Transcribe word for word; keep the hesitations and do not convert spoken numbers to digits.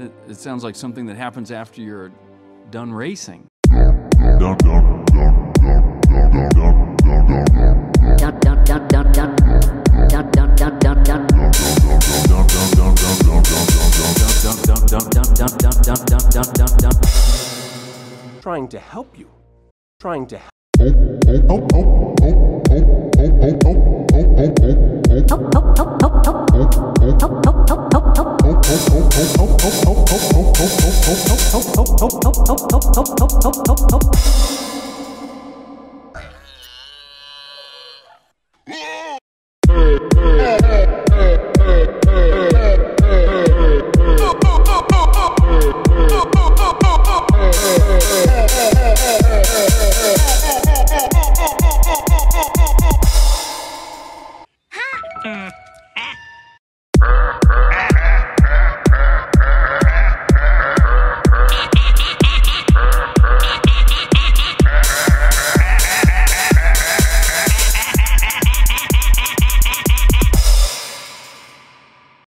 It, it sounds like something that happens after you're done racing. Trying to help you. Trying to help.